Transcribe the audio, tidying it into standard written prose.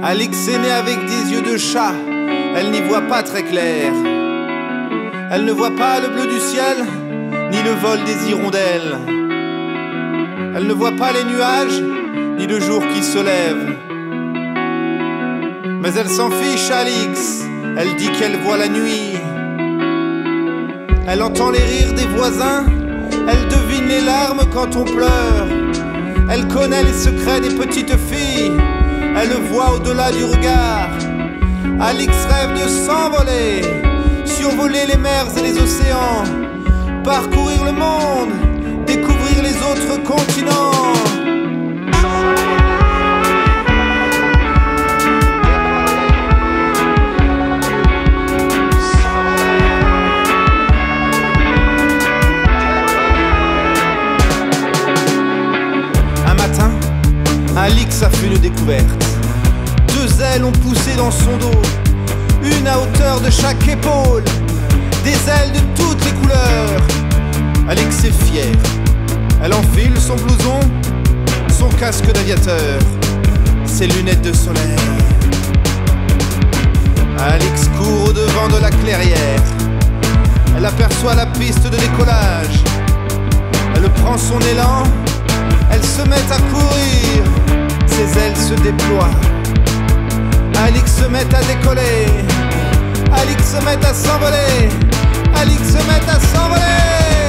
Alix est née avec des yeux de chat, elle n'y voit pas très clair. Elle ne voit pas le bleu du ciel, ni le vol des hirondelles. Elle ne voit pas les nuages, ni le jour qui se lève. Mais elle s'en fiche, Alix, elle dit qu'elle voit la nuit. Elle entend les rires des voisins, elle devine les larmes quand on pleure. Elle connaît les secrets des petites filles, elle voit au-delà du regard. Alix rêve de s'envoler, survoler les mers et les océans, parcourir le monde, découvrir les autres continents. Un matin, Alix a fait une découverte. Deux ailes ont poussé dans son dos, une à hauteur de chaque épaule, des ailes de toutes les couleurs. Alix est fière, elle enfile son blouson, son casque d'aviateur, ses lunettes de soleil. Alix court au-devant de la clairière, elle aperçoit la piste de décollage. Elle prend son élan, elle se met à courir, ses ailes se déploient. Alix se met à décoller, Alix se met à s'envoler, Alix se met à s'envoler.